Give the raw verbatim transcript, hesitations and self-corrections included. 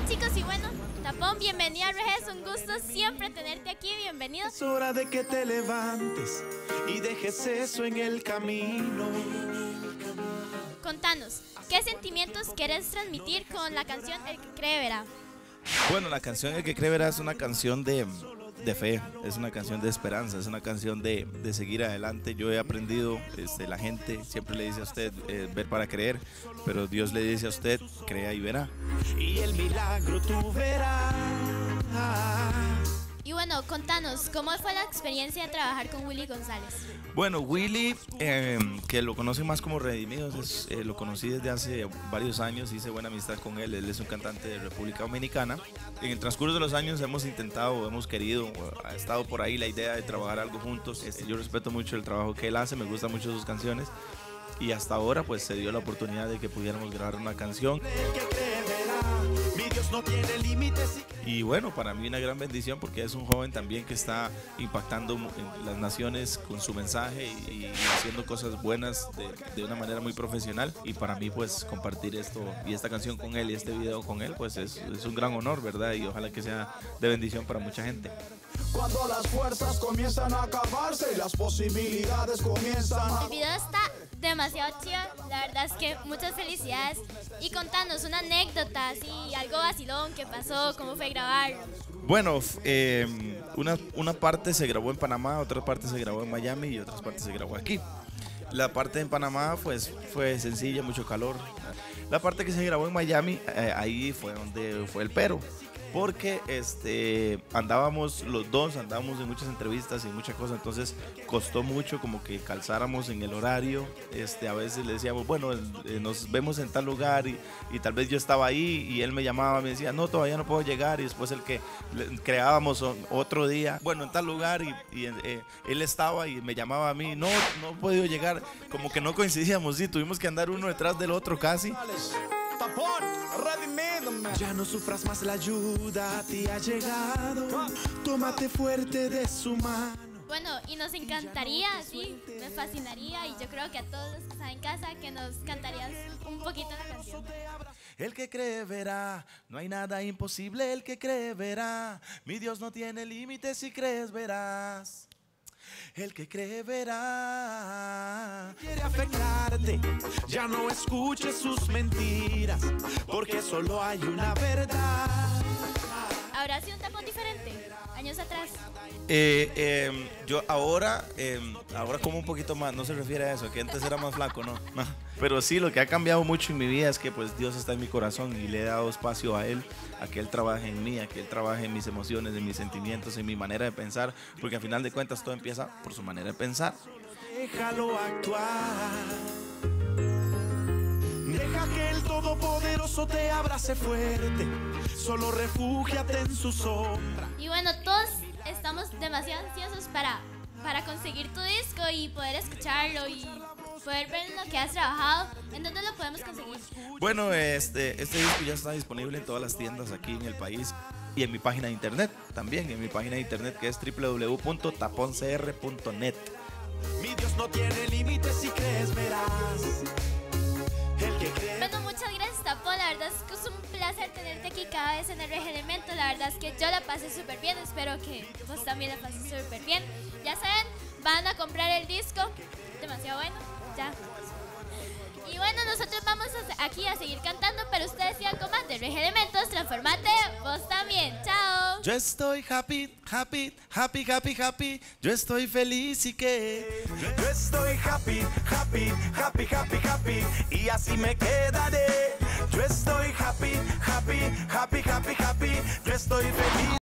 chicos, y bueno, Tapón, bienvenida a Reges, un gusto siempre tenerte aquí, bienvenido. Es hora de que te levantes y dejes eso en el camino. Contanos, ¿qué sentimientos quieres transmitir con la canción El que cree verá? Bueno, la canción El que cree verá es una canción de, de fe, es una canción de esperanza, es una canción de, de seguir adelante. Yo he aprendido, este, la gente siempre le dice a usted eh, ver para creer, pero Dios le dice a usted crea y verá. Y el milagro tú verás. Y bueno, contanos, ¿cómo fue la experiencia de trabajar con Willy González? Bueno, Willy, eh, que lo conocen más como Redimidos, es, eh, lo conocí desde hace varios años, hice buena amistad con él, él es un cantante de República Dominicana. En el transcurso de los años hemos intentado, hemos querido, ha estado por ahí la idea de trabajar algo juntos. Este, yo respeto mucho el trabajo que él hace, me gustan mucho sus canciones y hasta ahora pues se dio la oportunidad de que pudiéramos grabar una canción. No tiene límites. Y bueno, para mí una gran bendición porque es un joven también que está impactando en las naciones con su mensaje y, y haciendo cosas buenas de, de una manera muy profesional. Y para mí pues compartir esto y esta canción con él y este video con él pues es, es un gran honor, ¿verdad? Y ojalá que sea de bendición para mucha gente. Cuando las fuerzas comienzan a acabarse y las posibilidades comienzan a... El video está demasiado chido, la verdad es que muchas felicidades. Y contanos una anécdota, así, algo vacilón que pasó, cómo fue grabarlo. Bueno, eh, una, una parte se grabó en Panamá, otra parte se grabó en Miami y otras partes se grabó aquí. La parte en Panamá pues, fue sencilla, mucho calor. La parte que se grabó en Miami, eh, ahí fue donde fue el pero. Porque este, andábamos los dos, andábamos en muchas entrevistas y muchas cosas, entonces costó mucho como que calzáramos en el horario. Este, a veces le decíamos, bueno, eh, nos vemos en tal lugar y, y tal vez yo estaba ahí y él me llamaba, me decía, no, todavía no puedo llegar, y después el que le, creábamos otro día, bueno, en tal lugar y, y eh, él estaba y me llamaba a mí, no, no he podido llegar, como que no coincidíamos, sí, tuvimos que andar uno detrás del otro casi. Tapón, redimido. Ya no sufras más, la ayuda a ti ha llegado. Tómate fuerte de su mano. Bueno, y nos encantaría, sí, me fascinaría, y yo creo que a todos los que están en casa que nos cantarías un poquito la canción. El que cree verá, no hay nada imposible, el que cree verá. Mi Dios no tiene límites, si crees verás. El que cree verá. Quiere afectarte, ya no escuches sus mentiras, porque solo hay una verdad. ¿Habrá sido un Tapón diferente años atrás? Eh, eh, yo ahora, eh, ahora como un poquito más, no se refiere a eso, que antes era más flaco, ¿no? No. Pero sí, lo que ha cambiado mucho en mi vida es que pues Dios está en mi corazón y le he dado espacio a Él, a que Él trabaje en mí, a que Él trabaje en mis emociones, en mis sentimientos, en mi manera de pensar, porque al final de cuentas todo empieza por su manera de pensar. Déjalo actuar. Deja que el Todopoderoso te abrace fuerte. Solo refúgiate en su sombra. Y bueno, todos estamos demasiado ansiosos para, para conseguir tu disco y poder escucharlo y poder ver lo que has trabajado. ¿En dónde lo podemos conseguir? Bueno, este, este disco ya está disponible en todas las tiendas aquí en el país y en mi página de internet también, en mi página de internet que es w w w punto tapon c r punto net. Mi Dios no tiene límites, si crees verás. El que cree... Bueno, muchas gracias, Tapón, la verdad es que es un placer tenerte aquí cada vez en el Rege Elemento. La verdad es que yo la pasé súper bien, espero que vos también la pases súper bien. Ya saben, van a comprar el disco, demasiado bueno, ya. Y bueno, nosotros vamos a, aquí a seguir cantando, pero ustedes sigan con más de Rege Elementos, transformate vos también, chao. Yo estoy happy, happy, happy, happy, happy. Yo estoy feliz y que yo estoy happy, happy, happy, happy, happy. Y así me quedaré. Yo estoy happy, happy, happy, happy, happy. Yo estoy feliz.